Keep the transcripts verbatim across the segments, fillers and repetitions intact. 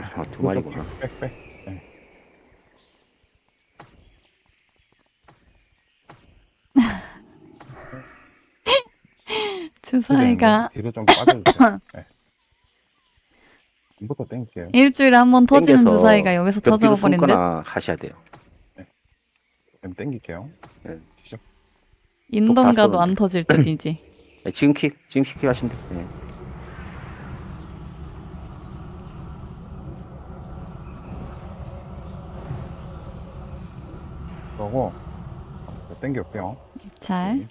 아, 두 마리구나. 빽, 빽. 네. 주사위가 뒤로 좀 빠져주세요. 네. 이부터 땡길게요. 일주일에 한 번 터지는 땡겨서 주사위가 여기서 벽 뒤로 터져버린 듯? 숨거나 하셔야 돼요. 그럼 땡길게요. 네. 시작. 인던 가도 쏘는데. 안 터질 듯이지. 네, 지금 킥, 지금 킥 하시면 돼요. 네. 그러고 땡겨올게요. 잘.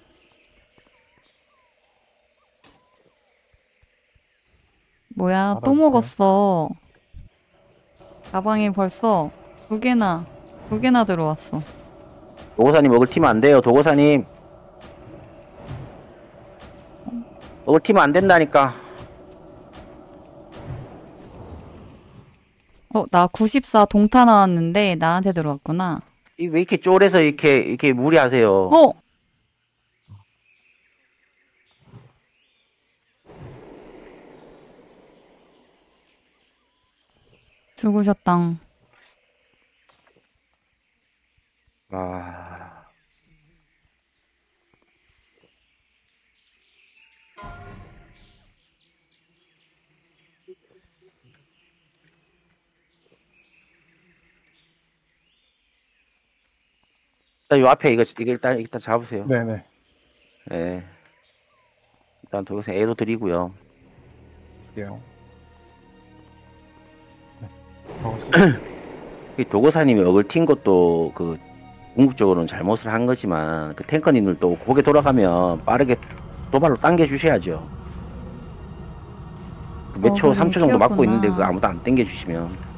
뭐야, 또 알아주세요. 먹었어. 가방에 벌써 두 개나, 두 개나 들어왔어. 도고사님 먹을 팀은 안 돼요. 도고사님 먹을 팀은 안 된다니까. 어, 나 구십사 동타 나왔는데 나한테 들어왔구나. 이 왜 이렇게 쫄해서 이렇게 이렇게 무리하세요? 어! 죽으셨당. 아, 일단 요 앞에 이거 이거 일단 일단 잡으세요. 네네. 네. 일단 도고사 A도 드리고요. 할게요. 네. 어, 이 도고사님이 억을 튄 것도 그 궁극적으로는 잘못을 한 거지만 그 탱커님들 또 고개 돌아가면 빠르게 도발로 당겨 주셔야죠. 몇 초, 어, 삼 초 정도 막고 키웠구나. 있는데 그 아무도 안 당겨 주시면